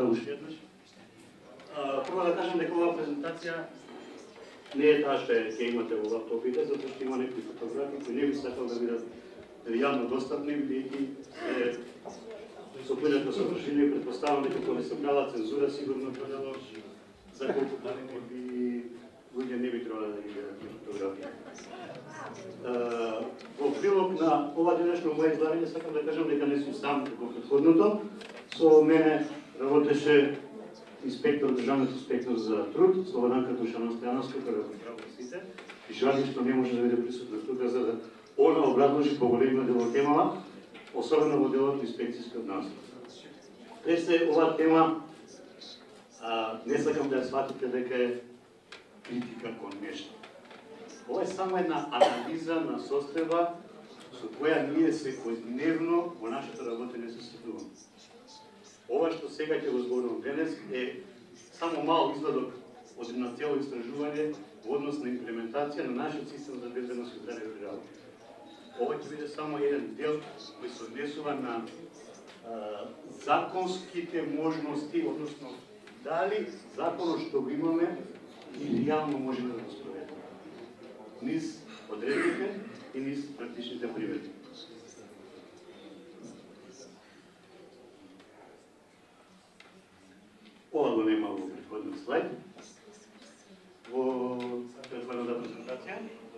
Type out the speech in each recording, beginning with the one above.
уште еднаш. Прво да кажам дека оваа презентација не е таа што ќе имате во лаптопите, затоа што има некои фотографии кои не би сакал да бидат јавно достапни, бидејќи со којната содржина и предпоставам дека кога се правила цензура, сигурно гледало за колку би луѓе не би требало да ги гледат фотографии. Во прилог на ова денешно моје излагање сакам да кажам дека не сум сам како претходното. Со мене работеше инспектор, државниот инспектор за труд, Слободанка Душанова Стојановска, која го поздравувам сите, и жали што не може да биде присутна тука за да она образложи поголемиот дел од темава, особено во делот инспекцијскиот надзор. Престе оваа тема не сакам да ја сватите дека е критика кон нешто. Ова е само една анализа на состојба со која ние секојдневно во нашата работа не се сретуваме. Ова што сега ќе го зборувам денес е само мал извадок од една цело истражување во однос на имплементација на нашиот систем за безбедност и здравје при работа. Ова ќе биде само еден дел кој се однесува на законските можности, односно дали законот што го имаме и реално можеме да го спроведеме. Низ одредбите и низ практичните примери. Ова го нема во претходниот слайд. Во претходната презентација.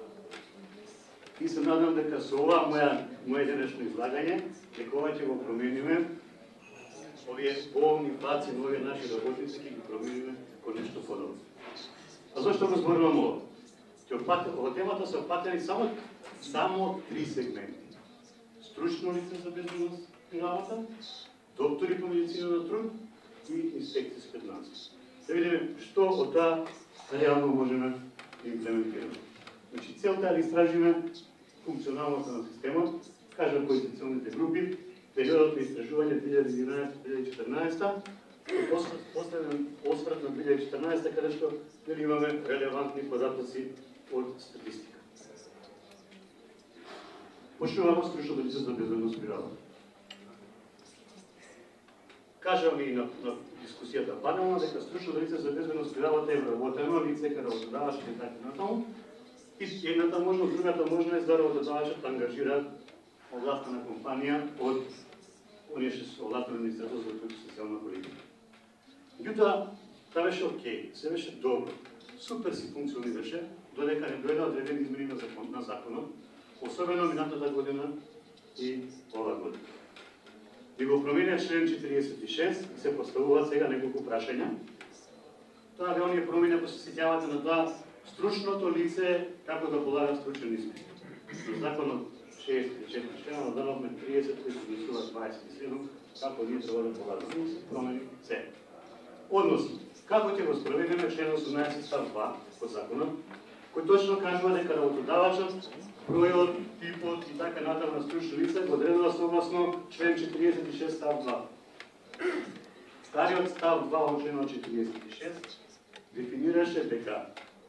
И се надам дека со ова моје денешно излагање, дека ова ќе го промениме, овие болни паци на овие наши работници ќе ги промениме кон нешто подобро. А зашто го зборувам ова? Ова темата се опатени само три сегменти. Стручно лице за безбедност и работа, доктори по медицина на труд и инспекцијски надзор. Да видиме што од таа реално можеме да имплементираме. Значи, целта е да истражиме функционалноста на системот, кажам кои се целните групи, периодот на истражување 2011-2014, последен осврт на 2014, каде што имаме релевантни податоци од статистика. Почнуваме стручното лице за безбедност при работа. Кажам и на дискусијата панелна дека стручното лице за безбедност при работа е вработено лице каде работодавачот и така натаму. И едната можност, другата можност е да работодавачот ангажира овластена компанија од оние што се овластено Министерство за труд и социјална политика. Меѓутоа, тоа беше окей, се беше добро, супер си функционираше, додека не дојде одредени измени на законот, особено минатата година и ова година. И го променя член 46, се поставуваат сега неколку прашања. Тоа бе оние промени, ако се сеќавате на тоа, стручното лице како да полага стручен испит. Со законот 64 члена дадовме 30 кои се гласуваат 27, како ние треба да полагаме. Промени се. Односно, како ќе го спроведеме член 18 став 2 од законот, кој точно кажува дека работодавачот, бројот, типот и така натаму на стручно лице го одредува согласно член 46 став 2. Стариот став 2 од членот 46 дефинираше дека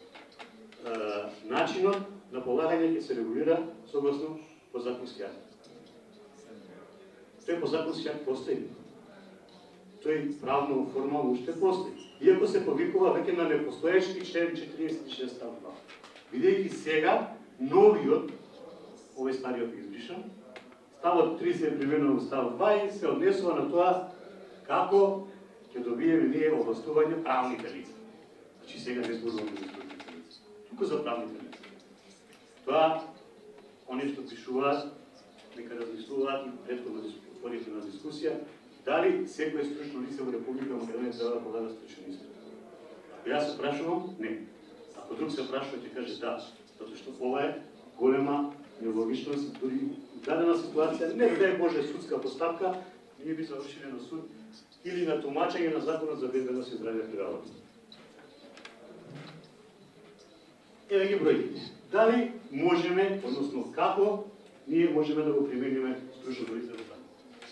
начинот на полагање ќе се регулира согласно подзаконски акт. Тој подзаконски акт постои. Тој правно, формално уште постои. Иако се повикува веќе на непостоечки член 46 став 2. Бидејќи сега новиот, овој стариот избришан, ставот 3 се применува во став 2 и се однесува на тоа како ќе добиеме ние овластување правните лица. Значи сега не зборуваме за стручните лица, туку за правните лица. Тоа, оние што пишуваат, нека размислуваат и претходно отворите на дискусија, дали секој стручно лице во Република Македонија треба да полага стручен испит. Јас се прашувам, не. Ако друг се прашува, ќе каже да, затоа што ова е голема нелогичност, дури дадена ситуација, не дај Боже судска постапка, ние би завршиле на суд или на тумачење на законот за безбедност и здравје при работа. Еве ги бројките. Дали можеме, односно како ние можеме да го примениме стручното лице во закон?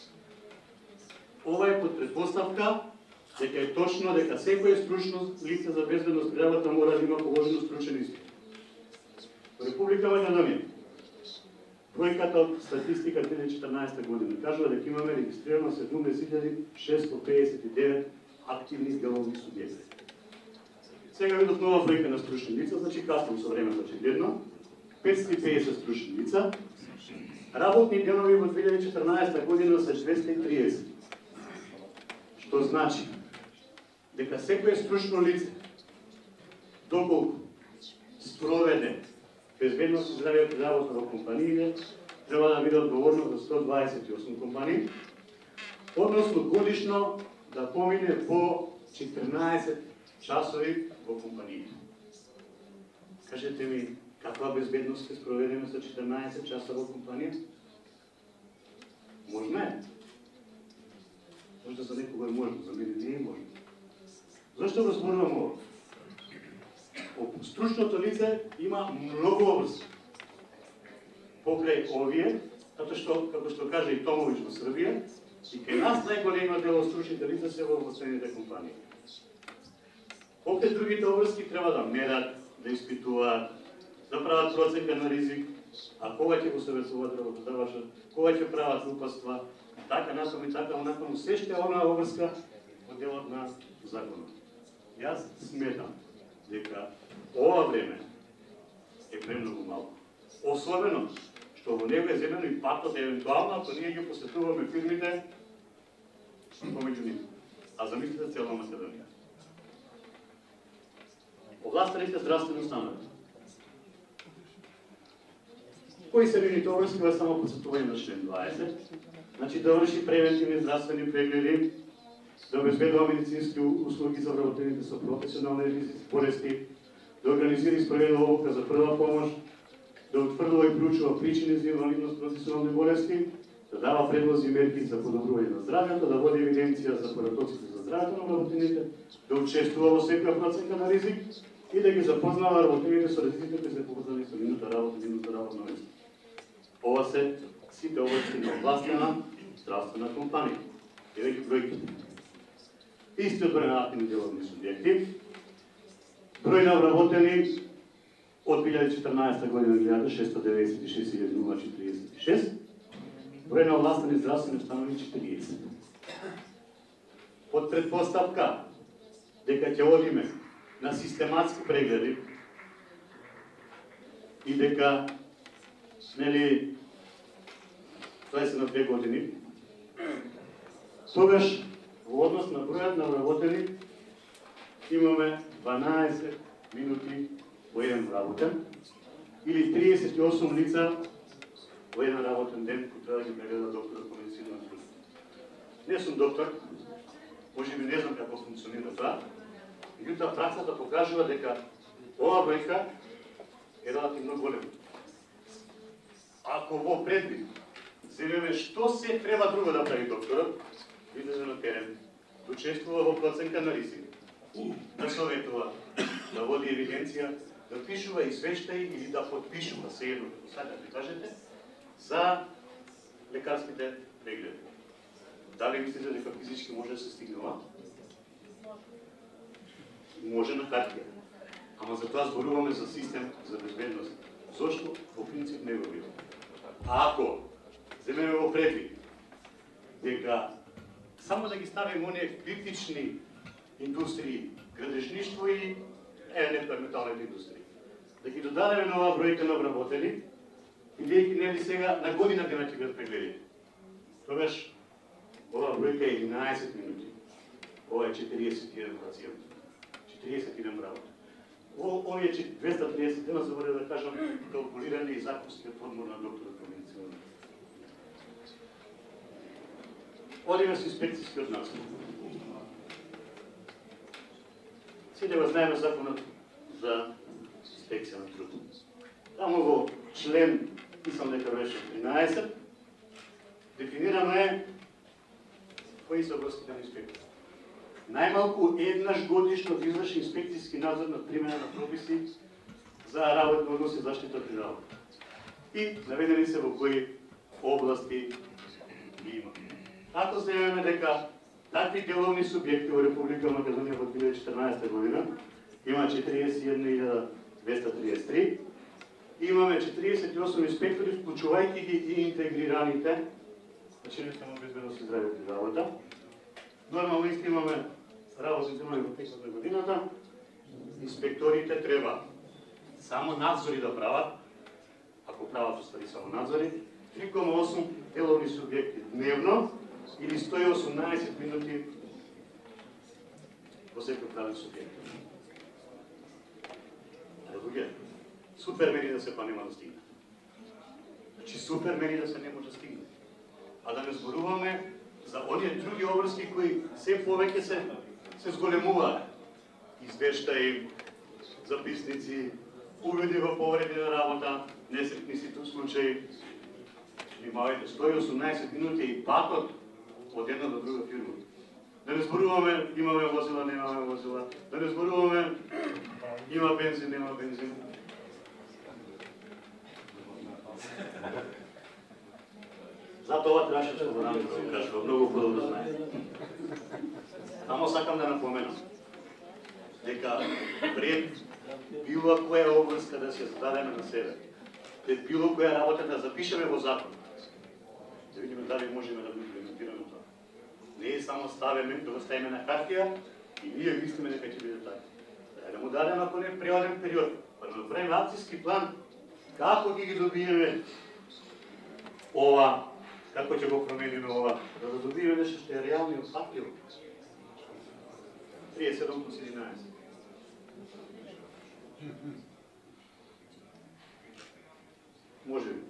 Ова е под предпоставка дека е точно дека секој стручно лице за безбедност при работа мора да има положено стручен испит. Во Република Македонија бројката од статистика 2014 година кажува дека имаме регистрирано 17.659 активни деловни субјекти. Сега видов нова бројка на стручни лица, значи каснам со времето очигледно. 550 стручни лица. Работни денови во 2014 година се 230. Што значи дека секое стручно лице доколку спроведе безбедност и здравје при работа во компаниите, треба да биде одговорно за 128 компании, односно годишно да помине по 14 часови во компаниите. Кажете ми, каква безбедност ќе спроведеме за 14 часа во компанија? Можно е. Може за некого е можно, за мене не е можно. Зашто го зборувам ово? Стручното лице има многу обврски покрај овие, затоа што, како што каже и Томович во Србија, и кај нас најголема дел од стручните лица се во воствените компании. Покрај другите обврски треба да мерат, да испитуваат, да прават проценка на ризик, а кога ќе го советуваат работодавачот, кога ќе прават упатства, така насам и така онакво, се што е онаа обврска во делот на законот. Јас сметам дека ова време е премногу малку. Особено што во него е земено и патот евентуално ако ние ги посетуваме фирмите помеѓу нив. А замислите цела Македонија. Овластените здравствени установи. Кои се нивните обврски, ова е само подсетување на член 20. Значи да врши превентивни здравствени прегледи, да обезбедува медицински услуги за вработените со професионални ризици, болести, да организира и спроведе обука за прва помош, да утврдува и проучува причини за инвалидност, професионални болести, да дава предлози и мерки за подобрување на здравјето, да води евиденција за паратоците за здравјето на вработените, да учествува во секоја проценка на ризик и да ги запознава вработените со ризиците кои се поврзани со нивната работа, нивното работно место. Ова се сите обврски на овластена здравствена компанија. Еве ги бројките. Истиот број на активни деловни субјекти, број на вработени од 2014 година 1696.046, број на овластени здравствени установи 40. Под предпоставка дека ќе одиме на систематски прегледи и дека нели тоа се на 2 години, тогаш во однос на бројот на вработени имаме 12 минути во еден работен или 38 лица во еден работен ден кој треба да ги прегледа докторот по медицина на трудот. Не сум доктор, можеби не знам како функционира тоа, меѓутоа праксата покажува дека ова бројка е релативно голема. Ако во предвид земеме што се треба друго да прави докторот, излезе на терен, да учествува во проценка на ризик, да советува, да води евиденција, да пишува извештаи или да подпишува се едно, како сакате да кажете, за лекарските прегледи. Дали мислите дека физички може да се стигнува? Може на хартија. Ама за тоа зборуваме за систем за безбедност. Зошто? По принцип не го видам. А ако земеме во предвид дека само да ги ставим оние критични индустрии, градежништво и металните индустрии, да ги додадеме на оваа бројка на вработени, бидејќи нели сега на година дена ќе бидат прегледи. Тогаш оваа бројка е 11 минути. Ова е 41 пациент. 41 работа. Овие 230 дена заборев да кажам калкулирани и законскиот одмор на докторот по медицина. Одиме со инспекцијскиот надзор. Сите го знаеме законот за инспекција на труд. Таму во член, мислам дека беше 13, дефинирано е кои се обврските на инспекција. Најмалку еднаш годишно да изврши инспекцијски надзор на примена на прописи за работни односи и заштита при работа. И наведени се во кои области ги има. Ако земеме дека такви деловни субјекти во Република Македонија во 2014 година има 41.233, имаме 48 инспектори, вклучувајќи ги и интегрираните, значи не само безбедност и здравје при работа. Нормално исто имаме земјани во текот на годината, инспекторите треба само надзори да прават, ако прават остави само надзори, 3,8 деловни субјекти дневно или 118 минути во секој правен субјект. Луѓе, супермени да се па нема да стигне. Значи супермени да се не може да стигне. А да не зборуваме за оние други обврски кои се повеќе се зголемуваат. Извештаи, записници, увиди во повреди на работа, несретни случаи. Внимавајте, 118 минути и патот од една до друга фирма. Да не зборуваме имаме возила, немаме возила. Да не зборуваме има бензин, нема бензин. Затоа требаше да го кажува многу подобро знае. Само сакам да напоменам дека пред било која обврска да се зададеме на себе, пред било која работа да запишеме во закон, да видиме дали можеме да го имплементираме тоа. Не е само ставиме, да го ставиме на хартија и ние мислиме дека ќе биде така. Да му дадеме ако не преоден период, па да направиме акцијски план како ги добиеме ова, како ќе го промениме ова, да добиеме нешто што е реално и опфатливо. 37+11. Може би.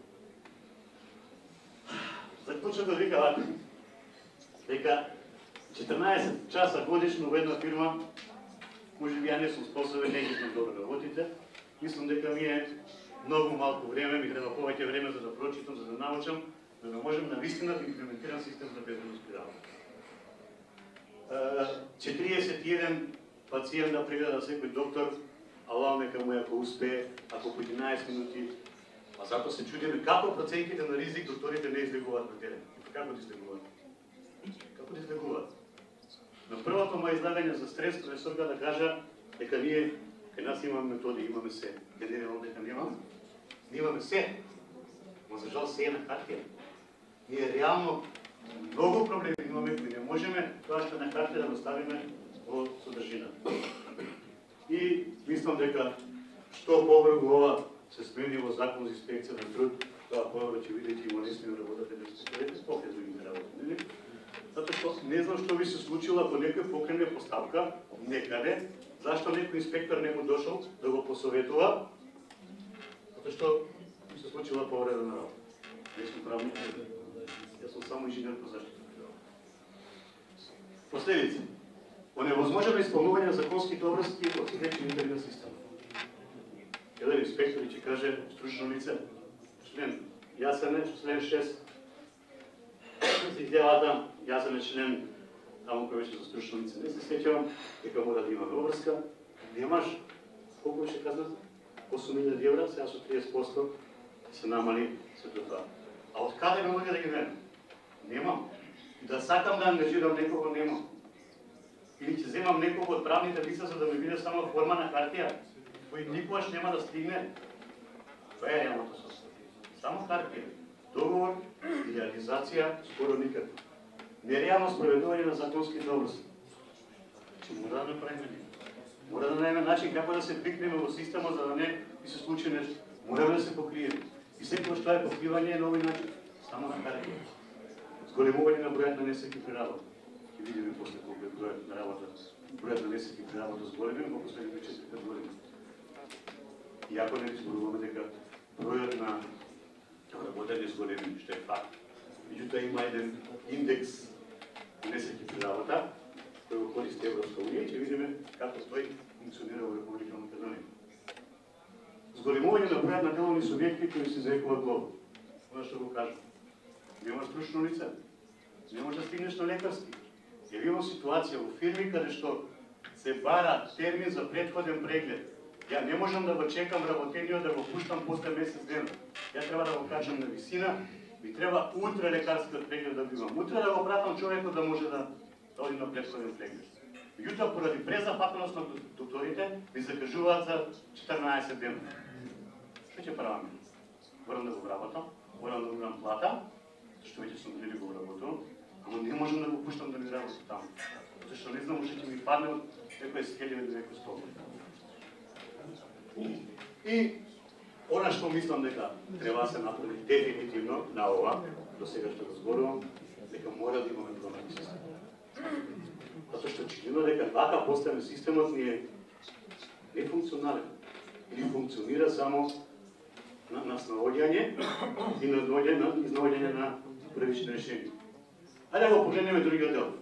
Заклучно да вика вака, дека 14 часа годишно во една фирма, може би ја не сум способен, не ги сум добро работите, мислам дека ми е многу малку време, ми треба повеќе време за да прочитам, за да научам, за да можем навистина да имплементирам систем за безбедност при работа. 41 пациент да прегледа секој доктор, алал нека му ако успее, ако по 11 минути, а затоа се чудиме како проценките на ризик докторите не излегуваат на терен. Како да излегуваат? Како да излегуваат? На првото моје излагање за стрес, професорка да кажа дека ние кај нас имаме методи, имаме се. Генерално дека немаме. Ние имаме се, но за жал се е на хартија. Ние реално многу проблеми имаме кои не можеме тоа што на хартија да го ставиме во содржина. И мислам дека што побрзо ова се смени во закон за инспекција на труд, тоа побрзо ќе видите и монесни работатели инспекторите, покрај другите работи. Затоа што не знам што би се случило ако некој покрене поставка некаде, зашто некој инспектор не му дошол да го посоветува, затоа што се случила повреда на работа. Не сум правник, јас сум само инженер по заштита. Последици. Оневозможено исполнување на законските обврски од сречен интернет систем. Еден инспектор ќе каже стручно лице, член, јасен е, член 6, се изјавата, јасен е член, таму кој беше за стручно лице, не се сеќавам, дека мора да имаме обврска, немаш, колку беше казнат? 8.000 евра, сега со 30% се намали сето тоа. А од каде не може да ги немам? Немам. И да сакам да ангажирам некого, немам. Или ќе земам некого од правните лица за да ми биде само форма на хартија, кој никогаш нема да стигне. Тоа е реалното состојание. Само хартија. Договор и реализација скоро никако. Нереално спроведување на законските обврски. Че мора да направиме ние. Мора да најдеме начин како да се пикнеме во система за да не би се случи нешто. Мораме да се покриеме. И секој што е покривање е нови начин. Само на хартија. Зголемување на бројот на несеќи при работа. Ќе видиме после колку е бројот на работа. Бројот на несеќи при работа зголемен во последните 4 години. Иако не зборуваме дека бројот на работење зголемен, што е факт. Меѓутоа има еден индекс на несеќи при работа, кој го користи Европска унија, ќе видиме како тој функционира во Република Македонија. Зголемување на бројот на деловни субјекти кои се изрекуваат глоба. Она што го кажам. Нема стручно лице. Не може да стигнеш на лекарски. Ја имам ситуација во фирми каде што се бара термин за претходен преглед. Ја не можам да го чекам работениот да го пуштам после месец дена. Ја треба да го качам на висина, ми треба утре лекарскиот преглед да бивам. Утре да го пратам човекот да може да оди на претходен преглед. Меѓутоа, поради презафатеност на докторите, ми закажуваат за 14 дена. Што ќе правам? Морам да го вработам, морам да го дам плата, што веќе сум прилиго работил, Ама не можам да го пуштам да ми работи таму. Зашто не знам уште ќе ми падне од некој скелеве до некој стол. И она што мислам дека треба да се направи дефинитивно на ова, до сега што го зборувам, дека мора да имаме променен систем. Затоа што очигледно дека така поставен системот ни е нефункционален или функционира само на снаоѓање и на изнаоѓање на првични решенија. Ајде да го погледнеме другиот дел.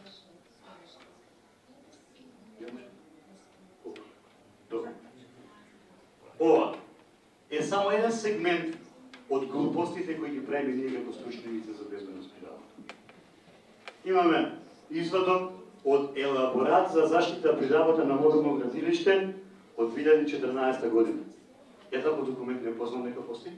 Ова е само еден сегмент од глупостите кои ги правиме ние како стручни лица за безбедност при работа. Имаме извадок од елаборат за заштита при работа на модерно градилиште од 2014 година. Ја таков документ не познам дека постои.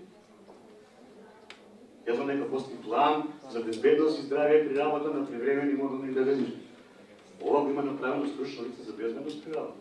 Ја знам дека постои план за безбедност и здравје при работа на привремени модерни градилишта. Ова го има направено стручно лице за безбедност при работа.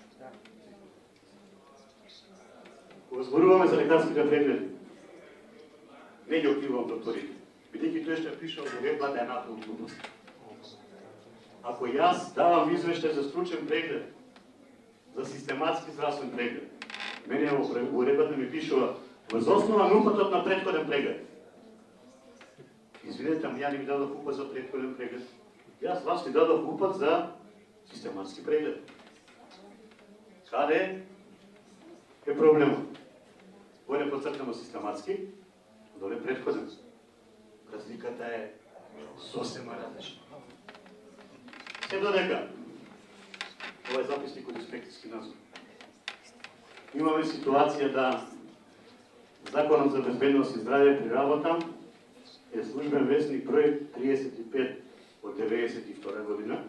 Кога зборуваме за лекарските прегледи, не ги окривам докторите, бидејќи тој што пишал во веб-бата е една глупост. Ако јас давам извештај за стручен преглед, за систематски здравствен преглед, мене во уредбата ми пишува врз основа на упатот на претходен преглед. Извинете, ама ја не ви дадов упат за претходен преглед. Јас вас ви дадов упат за систематски преглед. Каде е проблемот? Горе поцртано систематски, доле претходен. Разликата е сосема различна. Се додека, ова е записник од инспекцијски надзор. Имаме ситуација да Законот за безбедност и здравје при работа е службен весник број 35 од 92 година.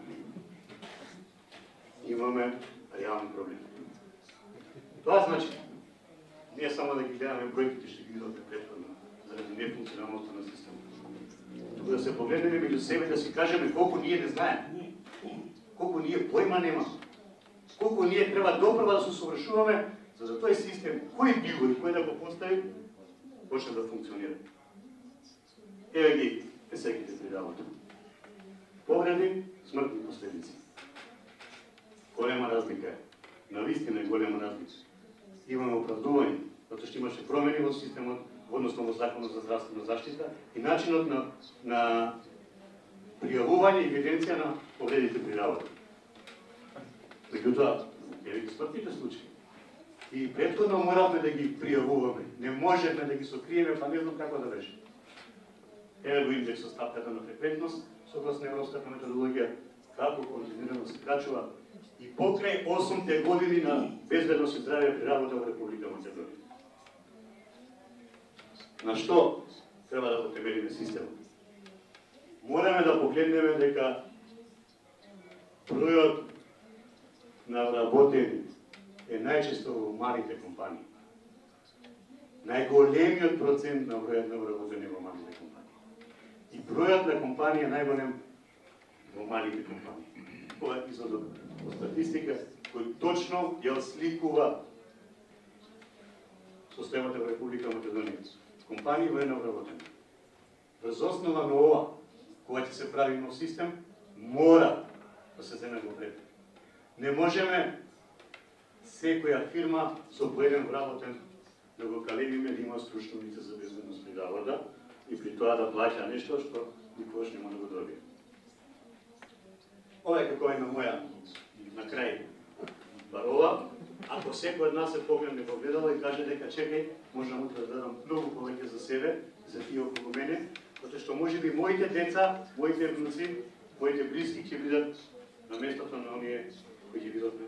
Имаме реални проблеми. Тоа значи, ние само да ги гледаме бројките што ги видовме претходно, заради нефункционалноста на системот. Туку да се погледнеме меѓу себе да си кажеме колку ние не знаеме, колку ние појма немаме, колку ние треба допрва да се усовршуваме, за да тој систем, кој бил и кој да го постави, почне да функционира. Еве ги песеките при работа. Повреди, смртни последици. Голема разлика е. Навистина е голема разлика. Имаме оправдување, затоа што имаше промени во системот, односно во Законот за здравствена заштита и начинот на пријавување и евиденција на повредите при работа. Меѓутоа, еве ги смртните случаи. И претходно моравме да ги пријавуваме. Не можевме да ги сокриеме, па не знам како да беше. Еве го индексот стапката на фреквентност, согласно европската методологија, како континуирано се качува и покрај 8-те години на безбедност и здравје при работа во Република Македонија. На што треба да го темелиме системот? Мораме да погледнеме дека бројот на вработени е најчесто во малите компании. Најголемиот процент на бројот на вработени во малите компании. И бројот на компанија најголем во малите компании. Ова е изводот од статистика кој точно ја осликува состојбата во Република Македонија. Компании воено вработени. Врз основа на ова, кога ќе се прави нов систем, мора да се земе во пред. Не можеме секоја фирма со поеден вработен да го калемиме да има стручно лице за безбедност при работа и при тоа да плаќа нешто што никогаш нема да го добие. Ова е како една моја на крај парола. Ако секој од нас се погледне во огледало и каже дека чекај, можам утре да дадам многу повеќе за себе, за тие околу мене, затоа што можеби моите деца, моите внуци, моите блиски ќе бидат на местото на оние кои ќе бидат